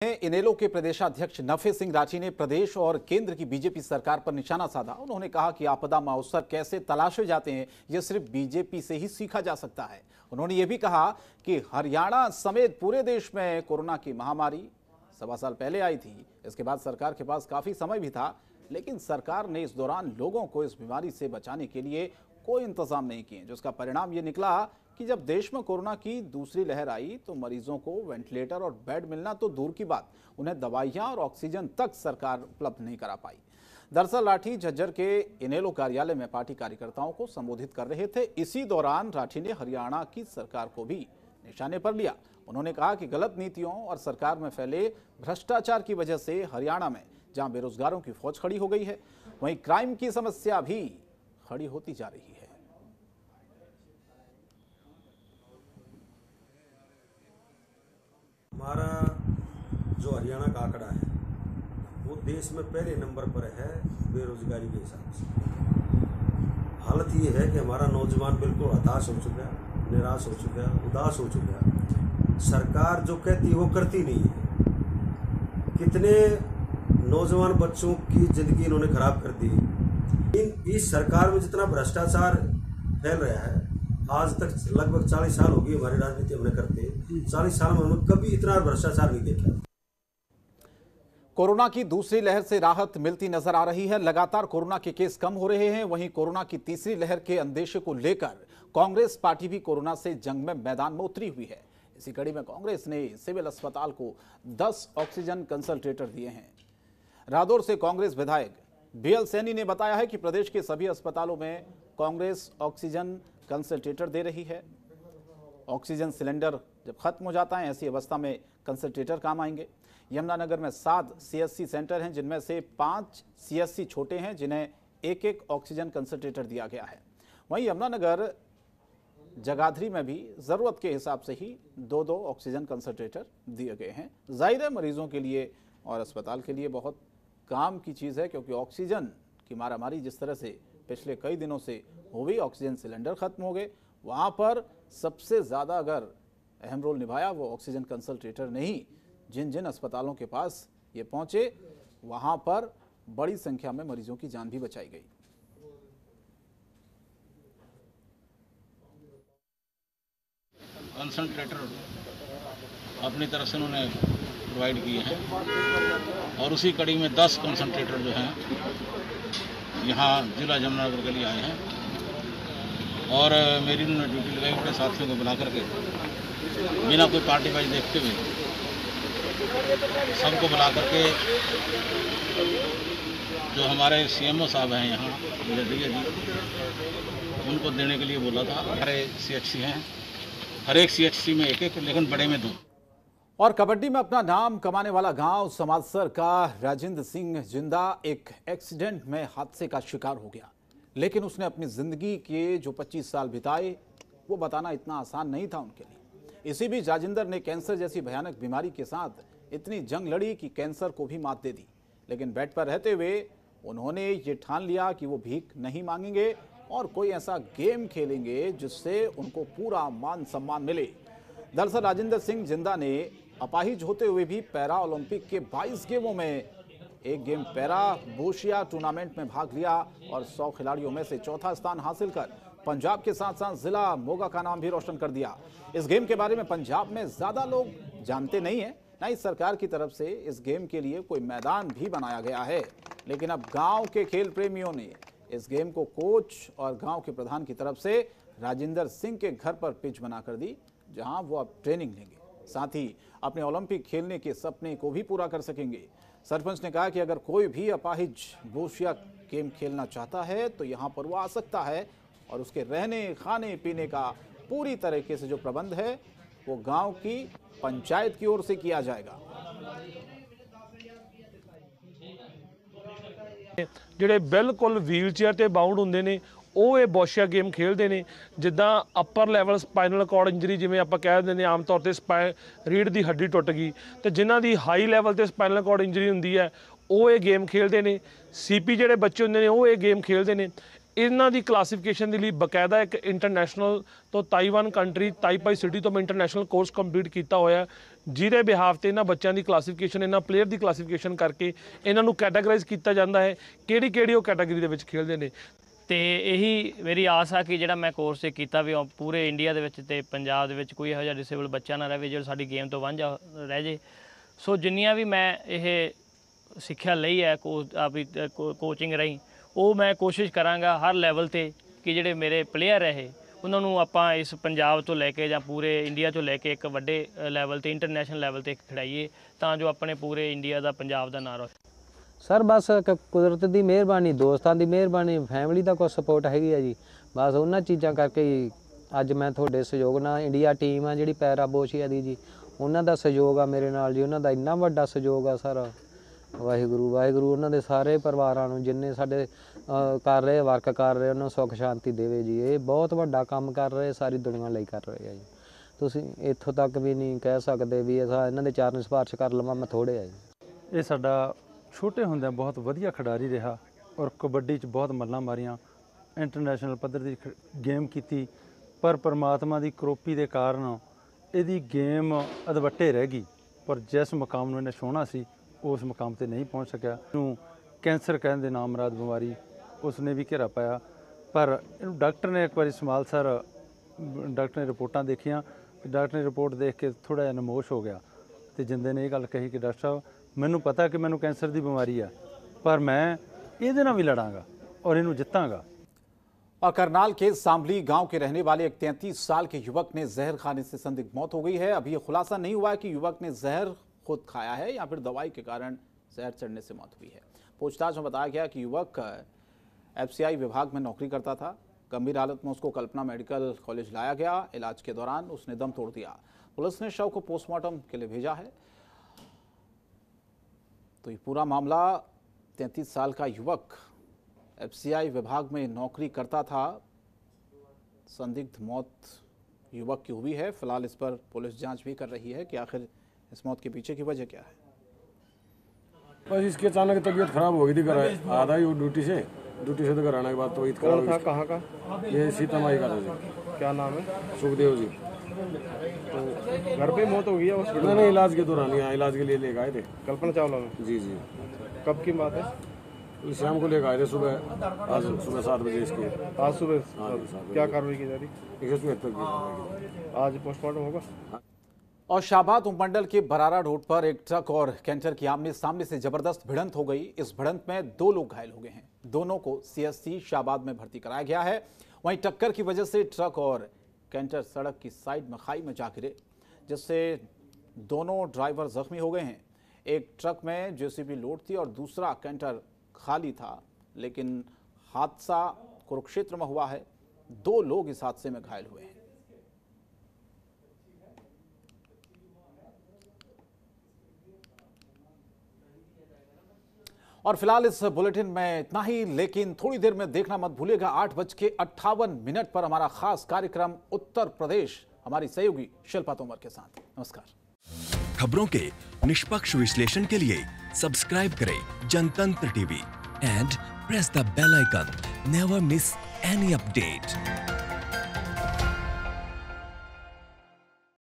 इनेलो के प्रदेशाध्यक्ष नफे सिंह राठी ने प्रदेश और केंद्र की बीजेपी सरकार पर निशाना साधा। उन्होंने कहा कि आपदा में अवसर कैसे तलाशे जाते हैं, यह सिर्फ बीजेपी से ही सीखा जा सकता है। उन्होंने ये भी कहा कि हरियाणा समेत पूरे देश में कोरोना की महामारी 1.25 साल पहले आई थी। इसके बाद सरकार के पास काफी समय भी था, लेकिन सरकार ने इस दौरान लोगों को इस बीमारी से बचाने के लिए कोई इंतजाम नहीं किए, जिसका परिणाम ये निकला कि जब देश में कोरोना की दूसरी लहर आई तो मरीजों को वेंटिलेटर और बेड मिलना तो दूर की बात, उन्हें दवाइयां और ऑक्सीजन तक सरकार उपलब्ध नहीं करा पाई। दरअसल राठी झज्जर के इनेलो कार्यालय में पार्टी कार्यकर्ताओं को संबोधित कर रहे थे। इसी दौरान राठी ने हरियाणा की सरकार को भी निशाने पर लिया। उन्होंने कहा कि गलत नीतियों और सरकार में फैले भ्रष्टाचार की वजह से हरियाणा में जहां बेरोजगारों की फौज खड़ी हो गई है, वहीं क्राइम की समस्या भी खड़ी होती जा रही है। हमारा जो हरियाणा का आंकड़ा है वो देश में पहले नंबर पर है बेरोजगारी के हिसाब से। हालत ये है कि हमारा नौजवान बिल्कुल हताश हो चुका है, निराश हो चुका है, उदास हो चुका है। सरकार जो कहती है वो करती नहीं है। कितने नौजवान बच्चों की जिंदगी इन्होंने खराब कर दी। इस सरकार में जितना भ्रष्टाचार फैल रहा है, आज तक लगभग 40 साल हो गई हमारी राजनीति हमने करते, 40 साल में हमने कभी इतना भ्रष्टाचार नहीं देखा। कोरोना की दूसरी लहर से राहत मिलती नजर आ रही है। लगातार कोरोना के केस कम हो रहे हैं। वहीं कोरोना की तीसरी लहर के अंदेशे को लेकर कांग्रेस पार्टी भी कोरोना से जंग में मैदान में उतरी हुई है। इसी कड़ी में कांग्रेस ने सिविल अस्पताल को 10 ऑक्सीजन कंसंट्रेटर दिए हैं। रादौर से कांग्रेस विधायक बीएल सैनी ने बताया है कि प्रदेश के सभी अस्पतालों में कांग्रेस ऑक्सीजन कंसंट्रेटर दे रही है। ऑक्सीजन सिलेंडर जब खत्म हो जाता है, ऐसी अवस्था में कंसंट्रेटर काम आएंगे। यमुनानगर में 7 सीएससी सेंटर हैं, जिनमें से 5 सीएससी छोटे हैं, जिन्हें एक एक ऑक्सीजन कंसंट्रेटर दिया गया है। वहीं यमुनानगर जगाधरी में भी जरूरत के हिसाब से ही 2-2 ऑक्सीजन कंसंट्रेटर दिए गए हैं। जाहिर है मरीजों के लिए और अस्पताल के लिए बहुत काम की चीज़ है, क्योंकि ऑक्सीजन की मारामारी जिस तरह से पिछले कई दिनों से हो गई, ऑक्सीजन सिलेंडर खत्म हो गए, वहाँ पर सबसे ज़्यादा अगर अहम रोल निभाया वो ऑक्सीजन कंसंट्रेटर ने ही। जिन जिन अस्पतालों के पास ये पहुँचे वहाँ पर बड़ी संख्या में मरीजों की जान भी बचाई गई। कंसंट्रेटर अपनी तरफ से उन्होंने प्रोवाइड किए हैं और उसी कड़ी में 10 कंसंट्रेटर जो हैं यहाँ जिला यमुनानगर के लिए आए हैं और मेरी उन्होंने ड्यूटी लगाई, अपने साथियों को बुला करके बिना कोई पार्टी वाइज देखते हुए सबको बुला करके जो हमारे सीएमओ साहब हैं यहाँ जदिया जी, उनको देने के लिए बोला था। हमारे सीएचसी हैं, हर एक सीएचसी में एक, लेकिन बड़े में 2। और कबड्डी में अपना नाम कमाने वाला गांव समाजसर का राजेंद्र सिंह जिंदा एक एक्सीडेंट में हादसे का शिकार हो गया, लेकिन उसने अपनी जिंदगी के जो 25 साल बिताए वो बताना इतना आसान नहीं था उनके लिए। इसी बीच राजेंद्र ने कैंसर जैसी भयानक बीमारी के साथ इतनी जंग लड़ी कि कैंसर को भी मात दे दी, लेकिन बेड पर रहते हुए उन्होंने ये ठान लिया कि वो भीख नहीं मांगेंगे और कोई ऐसा गेम खेलेंगे जिससे उनको पूरा मान सम्मान मिले। दरअसल राजेंद्र सिंह जिंदा ने अपाहिज होते हुए भी पैरा ओलंपिक के 22 गेमों में एक गेम पैरा बोशिया टूर्नामेंट में भाग लिया और 100 खिलाड़ियों में से चौथा स्थान हासिल कर पंजाब के साथ साथ जिला मोगा का नाम भी रोशन कर दिया। इस गेम के बारे में पंजाब में ज्यादा लोग जानते नहीं है, ना ही सरकार की तरफ से इस गेम के लिए कोई मैदान भी बनाया गया है, लेकिन अब गांव के खेल प्रेमियों ने इस गेम को कोच और गांव के प्रधान की तरफ से राजेंद्र सिंह के घर पर पिच बनाकर दी, जहां वो अब ट्रेनिंग लेंगे, साथ ही अपने ओलंपिक खेलने के सपने को भी पूरा कर सकेंगे। सरपंच ने कहा कि अगर कोई भी अपाहिज बोशिया गेम खेलना चाहता है तो यहां पर वो आ सकता है और उसके रहने खाने पीने का पूरी तरीके से जो प्रबंध है वो गांव की पंचायत की ओर से किया जाएगा। ਜਿਹੜੇ ਬਿਲਕੁਲ ਵੀਲ ਚੇਅਰ ਤੇ ਬਾਉਂਡ ਹੁੰਦੇ ਨੇ ਉਹ ਇਹ ਬੋਸ਼ੀਆ ਗੇਮ ਖੇਡਦੇ ਨੇ। ਜਿੱਦਾਂ upper level spinal cord injury, ਜਿਵੇਂ ਆਪਾਂ ਕਹਿ ਦਿੰਦੇ ਨੇ ਆਮ ਤੌਰ ਤੇ ਰੀੜ ਦੀ ਹੱਡੀ ਟੁੱਟ ਗਈ, ਤੇ ਜਿਨ੍ਹਾਂ ਦੀ ਹਾਈ ਲੈਵਲ ਤੇ ਸਪਾਈਨਲ ਕਾਰਡ ਇੰਜਰੀ ਹੁੰਦੀ ਹੈ ਉਹ ਇਹ ਗੇਮ ਖੇਡਦੇ ਨੇ। ਸੀਪੀ ਜਿਹੜੇ ਬੱਚੇ ਹੁੰਦੇ ਨੇ ਉਹ ਇਹ ਗੇਮ ਖੇਡਦੇ ਨੇ। ਇਹਨਾਂ ਦੀ ਕਲਾਸੀਫਿਕੇਸ਼ਨ ਦੇ ਲਈ ਬਕਾਇਦਾ ਇੱਕ ਇੰਟਰਨੈਸ਼ਨਲ ਤੋਂ ਤਾਈਵਾਨ ਕੰਟਰੀ ਤਾਈਪਾਈ ਸਿਟੀ ਤੋਂ ਮੈਂ ਇੰਟਰਨੈਸ਼ਨਲ ਕੋਰਸ ਕੰਪਲੀਟ ਕੀਤਾ ਹੋਇਆ। ਜਿਹਦੇ ਬਿਹਾਫ ਤੇ ਇਹਨਾਂ ਬੱਚਿਆਂ ਦੀ ਕਲਾਸੀਫਿਕੇਸ਼ਨ, ਇਹਨਾਂ ਪਲੇਅਰ ਦੀ ਕਲਾਸੀਫਿਕੇਸ਼ਨ ਕਰਕੇ ਇਹਨਾਂ ਨੂੰ ਕੈਟਾਗਰਾਈਜ਼ ਕੀਤਾ ਜਾਂਦਾ ਹੈ ਕਿਹੜੀ ਉਹ ਕੈਟਾਗਰੀ ਦੇ ਵਿੱਚ ਖੇਡਦੇ ਨੇ। ਤੇ ਇਹੀ ਮੇਰੀ ਆਸ ਆ ਕਿ ਜਿਹੜਾ ਮੈਂ ਕੋਰਸ ਇਹ ਕੀਤਾ ਵੀ ਪੂਰੇ ਇੰਡੀਆ ਦੇ ਵਿੱਚ ਤੇ ਪੰਜਾਬ ਦੇ ਵਿੱਚ ਕੋਈ ਇਹੋ ਜਿਹਾ ਡਿਸੇਬਲ ਬੱਚਾ ਨਾ ਰਹੇ ਜਿਹੜਾ ਸਾਡੀ ਗੇਮ ਤੋਂ ਵਾਂਝਾ ਰਹਿ ਜੇ। ਸੋ ਜਿੰਨੀਆਂ ਵੀ ਮੈਂ ਇਹ ਸਿੱਖਿਆ ਲਈ ਹੈ ਆਪਣੀ ਕੋਚਿੰਗ ਰਹੀ, ਉਹ ਮੈਂ ਕੋਸ਼ਿਸ਼ ਕਰਾਂਗਾ ਹਰ ਲੈਵਲ ਤੇ ਕਿ ਜਿਹੜੇ ਮੇਰੇ ਪਲੇਅਰ ਹੈ ਉਹਨਾਂ ਨੂੰ ਆਪਾਂ ਇਸ ਪੰਜਾਬ ਤੋਂ ਲੈ ਕੇ ਜਾਂ ਪੂਰੇ ਇੰਡੀਆ ਤੋਂ ਲੈ ਕੇ ਇੱਕ ਵੱਡੇ ਲੈਵਲ ਤੇ ਇੰਟਰਨੈਸ਼ਨਲ ਲੈਵਲ ਤੇ ਖਿਡਾਈਏ ਤਾਂ ਜੋ ਆਪਣੇ ਪੂਰੇ ਇੰਡੀਆ ਦਾ ਪੰਜਾਬ ਦਾ ਨਾਂ ਰੋਸ਼ਨ। ਸਰ ਬਸ ਕੁਦਰਤ ਦੀ ਮਿਹਰਬਾਨੀ, ਦੋਸਤਾਂ ਦੀ ਮਿਹਰਬਾਨੀ, ਫੈਮਿਲੀ ਦਾ ਕੋਈ ਸਪੋਰਟ ਹੈਗੀ ਆ ਜੀ। ਬਸ ਉਹਨਾਂ ਚੀਜ਼ਾਂ ਕਰਕੇ ਹੀ ਅੱਜ ਮੈਂ ਤੁਹਾਡੇ ਸਹਿਯੋਗ ਨਾਲ ਇੰਡੀਆ ਟੀਮ ਆ ਜਿਹੜੀ ਪੈਰਾ ਬੋਸ਼ੀਆ ਦੀ ਜੀ, ਉਹਨਾਂ ਦਾ ਸਹਿਯੋਗ ਆ ਮੇਰੇ ਨਾਲ ਜੀ। ਉਹਨਾਂ ਦਾ ਇੰਨਾ ਵੱਡਾ ਸਹਿਯੋਗ ਆ ਸਰ, ਵਾਹਿਗੁਰੂ ਉਹਨਾਂ ਦੇ ਸਾਰੇ ਪਰਿਵਾਰਾਂ ਨੂੰ ਜਿੰਨੇ ਸਾਡੇ ਕਰ ਰਹੇ ਵਰਕ ਕਰ ਰਹੇ ਉਹਨਾਂ ਨੂੰ ਸੁੱਖ ਸ਼ਾਂਤੀ ਦੇਵੇ ਜੀ। ਇਹ ਬਹੁਤ ਵੱਡਾ ਕੰਮ ਕਰ ਰਹੇ, ਸਾਰੀ ਦੁਨੀਆ ਲਈ ਕਰ ਰਹੇ ਆ ਜੀ। ਤੁਸੀਂ ਇੱਥੋਂ ਤੱਕ ਵੀ ਨਹੀਂ ਕਹਿ ਸਕਦੇ ਵੀ ਇਹਨਾਂ ਦੇ ਚਰਨ ਸਿਫਾਰਿਸ਼ ਕਰ ਲਵਾਂ ਮੈਂ ਥੋੜ੍ਹੇ ਆ ਜੀ। ਇਹ ਸਾਡਾ ਛੋਟੇ ਹੁੰਦਿਆਂ ਬਹੁਤ ਵਧੀਆ ਖਿਡਾਰੀ ਰਿਹਾ ਔਰ ਕਬੱਡੀ 'ਚ ਬਹੁਤ ਮੱਲਾਂ ਮਾਰੀਆਂ, ਇੰਟਰਨੈਸ਼ਨਲ ਪੱਧਰ ਦੀ ਗੇਮ ਕੀਤੀ, ਪਰ ਪਰਮਾਤਮਾ ਦੀ ਕਰੋਪੀ ਦੇ ਕਾਰਨ ਇਹਦੀ ਗੇਮ ਅਧਵੱਟੇ ਰਹਿ ਗਈ। ਪਰ ਜਿਸ ਮੁਕਾਮ ਨੂੰ ਇਹਨੇ ਛੋਹਣਾ ਸੀ ਉਸ ਮੁਕਾਮ ਤੇ ਨਹੀਂ ਪਹੁੰਚ ਸਕਿਆ। ਇਹਨੂੰ ਕੈਂਸਰ ਕਹਿੰਦੇ ਨਾਮਰਾਦ ਬਿਮਾਰੀ ਉਸਨੇ ਵੀ ਘੇਰਾ ਪਾਇਆ, ਪਰ ਇਹਨੂੰ ਡਾਕਟਰ ਨੇ ਇੱਕ ਵਾਰੀ ਸਮਾਲ ਸਰ ਡਾਕਟਰ ਨੇ ਰਿਪੋਰਟਾਂ ਦੇਖੀਆਂ, ਡਾਕਟਰ ਨੇ ਰਿਪੋਰਟ ਦੇਖ ਕੇ ਥੋੜ੍ਹਾ ਜਿਹਾ ਨਮੋਸ਼ ਹੋ ਗਿਆ ਤੇ ਜਿੰਦੇ ਨੇ ਇਹ ਗੱਲ ਕਹੀ ਕਿ ਡਾਕਟਰ ਸਾਹਿਬ ਮੈਨੂੰ ਪਤਾ कि मैंने कैंसर की बीमारी है पर मैं ये भी लड़ांगा और इन्हू जितांगा। और करनाल के सांभली गांव के रहने वाले एक 33 साल के युवक ने जहर खाने से संदिग्ध मौत हो गई है। अभी यह खुलासा नहीं हुआ है कि युवक ने जहर खुद खाया है या फिर दवाई के कारण जहर चढ़ने से मौत हुई है। पूछताछ में बताया गया कि युवक FCI विभाग में नौकरी करता था। गंभीर हालत में उसको कल्पना मेडिकल कॉलेज लाया गया। इलाज के दौरान उसने दम तोड़ दिया। पुलिस ने शव को पोस्टमार्टम के लिए भेजा है। तो ये पूरा मामला 33 साल का युवक FCI विभाग में नौकरी करता था, संदिग्ध मौत युवक की हुई है। फिलहाल इस पर पुलिस जांच भी कर रही है कि आखिर इस मौत के पीछे की वजह क्या है। बस इसकी अचानक तबीयत खराब हो गई थी, घर आधा ही ड्यूटी से तो घर आने के बाद तबीयत खराब। था कहाँ का? ये सीतामाई का था। क्या नाम है? सुखदेव जी। तो घर पे मौत हो गई है हॉस्पिटल? नहीं, इलाज के दौरान यहाँ इलाज के लिए लेकर आए थे कल्पना चावला में। जी। कब की बात है? शाम को लेकर आए थे, आज सुबह 7 बजे इसकी। आज सुबह? हाँ, क्या कार्रवाई की जा रही? 175 की। आज पोस्टमार्टम होगा। और शाहबाद उपमंडल के बरारा रोड पर एक ट्रक और कैंटर की आमने सामने से जबरदस्त भिड़ंत हो गई। इस भिड़ंत में 2 लोग घायल हो गए हैं। दोनों को CSC शाहबाद में भर्ती कराया गया है। वहीं टक्कर की वजह से ट्रक और कैंटर सड़क की साइड में खाई में जा गिरे, जिससे दोनों ड्राइवर जख्मी हो गए हैं। एक ट्रक में JCB लोड थी और दूसरा कैंटर खाली था, लेकिन हादसा कुरुक्षेत्र में हुआ है। 2 लोग इस हादसे में घायल हुए हैं। और फिलहाल इस बुलेटिन में इतना ही, लेकिन थोड़ी देर में देखना मत भूलिएगा 8:58 पर हमारा खास कार्यक्रम उत्तर प्रदेश हमारी सहयोगी शिल्पा तोमर के साथ। नमस्कार। खबरों के निष्पक्ष विश्लेषण के लिए सब्सक्राइब करें Jantantra TV and press the bell icon. Never miss any update.